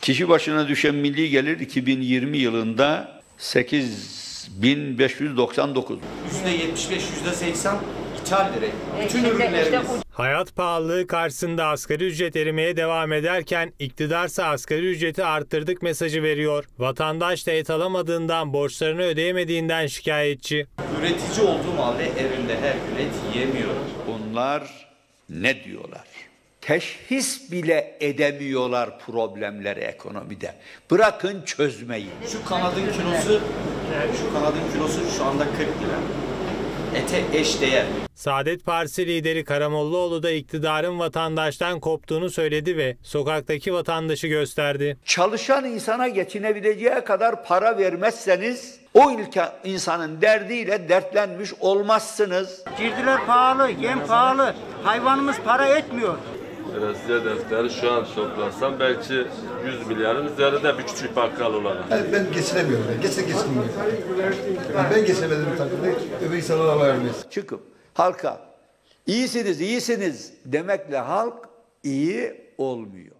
Kişi başına düşen milli gelir 2020 yılında 8.599. %75, %80 ithal direkt. Bütün ürünlerimiz. Hayat pahalılığı karşısında asgari ücret erimeye devam ederken iktidarsa asgari ücreti arttırdık mesajı veriyor. Vatandaş da et alamadığından, borçlarını ödeyemediğinden şikayetçi. Üretici olduğum halde evimde her gün et yiyemiyorum. Bunlar ne diyorlar? Teşhis bile edemiyorlar problemleri ekonomide. Bırakın çözmeyi. Şu kanadın kilosu şu anda 40 lira. Ete eş değer. Saadet Partisi lideri Karamollaoğlu da iktidarın vatandaştan koptuğunu söyledi ve sokaktaki vatandaşı gösterdi. Çalışan insana geçinebileceği kadar para vermezseniz o insanın derdiyle dertlenmiş olmazsınız. Girdiler pahalı, yem pahalı, hayvanımız para etmiyor. Veresiye defteri şu an toplansam belki 100 milyarın üzerinde bir küçük bakkal olarak. Yani ben geçinemiyorum. Geçinemiyorum. Yani ben geçinemedim takdirde öbür insanlar alamayız. Çıkıp halka iyisiniz demekle halk iyi olmuyor.